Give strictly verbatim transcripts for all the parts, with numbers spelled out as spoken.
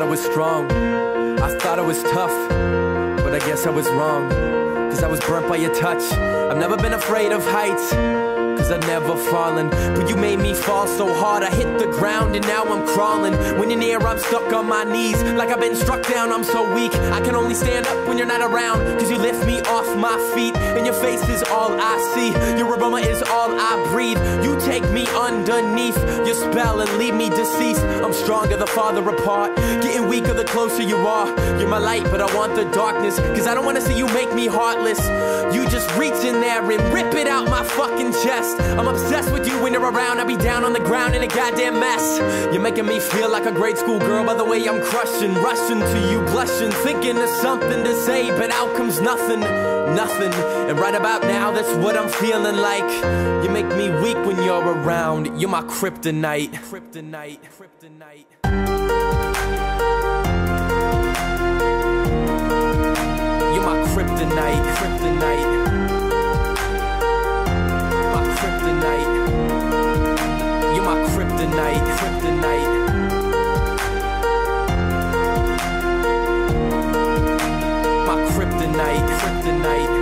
was strong, I thought I was tough, but I guess I was wrong, cause I was burnt by your touch. I've never been afraid of heights, cause I've never fallen, but you made me fall so hard I hit the ground and now I'm crawling. When you're near, I'm stuck on my knees, like I've been struck down, I'm so weak. I can only stand up when you're not around, cause you lift me off my feet, and your face is all I see. Your aroma is all I breathe. You take me underneath your spell and leave me deceased. I'm stronger the farther apart, getting weaker the closer you are. You're my light, but I want the darkness, cause I don't wanna see you make me heartless. You just reach in there and rip it out my fucking chest. I'm obsessed with you when you're around. I be down on the ground in a goddamn mess. You're making me feel like a grade school girl by the way I'm crushing, rushing to you, blushing, thinking of something to say, but out comes nothing, nothing. And right about now, that's what I'm feeling like. You make me weak when you're around. You're my kryptonite, kryptonite, kryptonite. You're my kryptonite, kryptonite. You're my kryptonite, kryptonite. My kryptonite, kryptonite.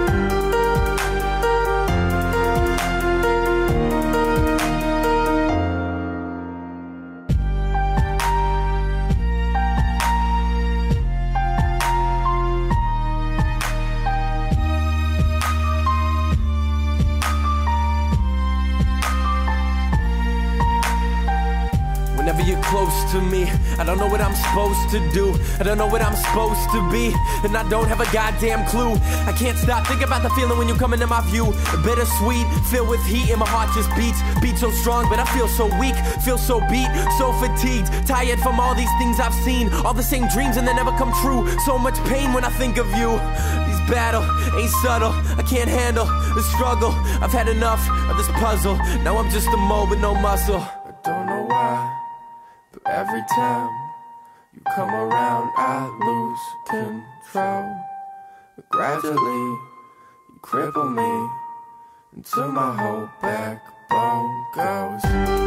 Whenever you're close to me, I don't know what I'm supposed to do. I don't know what I'm supposed to be, and I don't have a goddamn clue. I can't stop thinking about the feeling when you come into my view. Bittersweet, filled with heat, and my heart just beats. Beats so strong, but I feel so weak. Feel so beat, so fatigued. Tired from all these things I've seen. All the same dreams and they never come true. So much pain when I think of you. These battles ain't subtle. I can't handle the struggle. I've had enough of this puzzle. Now I'm just a mole with no muscle. I don't know why, but every time you come around, I lose control. But gradually, you cripple me until my whole backbone goes.